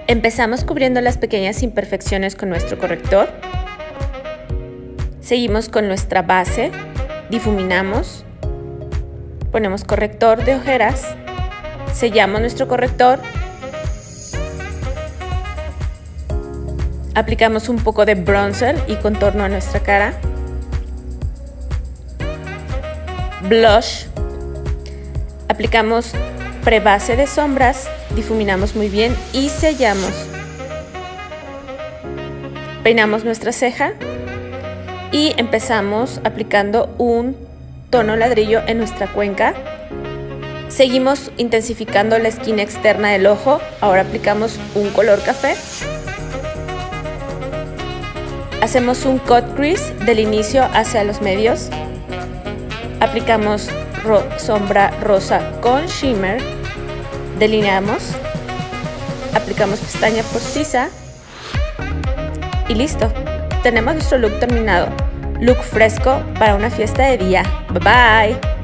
Empezamos cubriendo las pequeñas imperfecciones con nuestro corrector. Seguimos con nuestra base, difuminamos, ponemos corrector de ojeras, sellamos nuestro corrector, aplicamos un poco de bronzer y contorno a nuestra cara, blush, aplicamos prebase de sombras, difuminamos muy bien y sellamos. Peinamos nuestra ceja y empezamos aplicando un tono ladrillo en nuestra cuenca. Seguimos intensificando la esquina externa del ojo. Ahora aplicamos un color café. Hacemos un cut crease del inicio hacia los medios. Aplicamos sombra rosa con shimmer. Delineamos. Aplicamos pestaña postiza. Y listo. Tenemos nuestro look terminado. Look fresco para una fiesta de día. Bye bye.